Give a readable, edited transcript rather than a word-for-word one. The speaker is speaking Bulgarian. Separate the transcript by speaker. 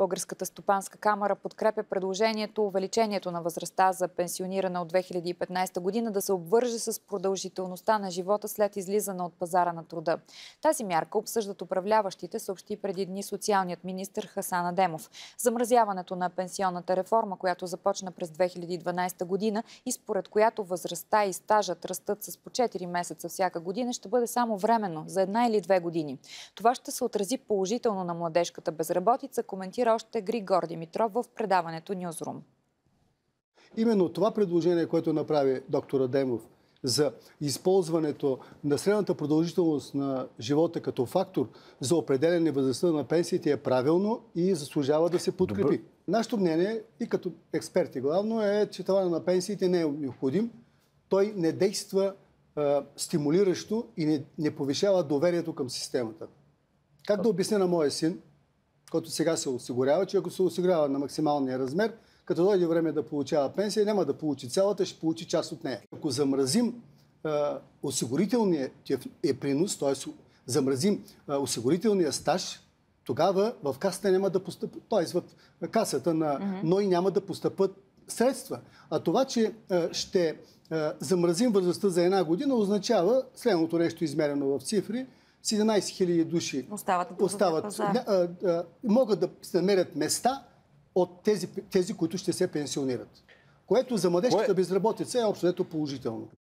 Speaker 1: Българската стопанска камара подкрепя предложението увеличението на възрастта за пенсиониране от 2015 година да се обвърже с продължителността на живота след излизане от пазара на труда. Тази мярка обсъждат управляващите, съобщи преди дни социалният министър Хасан Адемов. Замразяването на пенсионната реформа, която започна през 2012 година и според която възрастта и стажът растат с по 4 месеца всяка година, ще бъде само временно, за 1 или 2 години. Това ще се отрази положително на младежката безработица, коментира още Григор Димитров в предаването Нюзрум.
Speaker 2: Именно това предложение, което направи доктор Адемов за използването на средната продължителност на живота като фактор за определяне възрастта на пенсиите е правилно и заслужава да се подкрепи. Нашето мнение, и като експерти главно, е, че тавана на пенсиите не е необходим. Той не действа стимулиращо и не повишава доверието към системата. Как да обясня на моя син, който сега се осигурява, че ако се осигурява на максималния размер, като дойде време да получава пенсия, няма да получи цялата, ще получи част от нея. Ако замразим осигурителния принос, т.е. замразим осигурителния стаж, тогава в касата няма да постъпят, т.е. в касата на НОИ няма да постъпят средства. А това, че ще замразим възрастта за 1 година, означава следното нещо измерено в цифри. 17 000 души могат да се намерят места от тези, които ще се пенсионират. Което за младежката безработица е общо положително.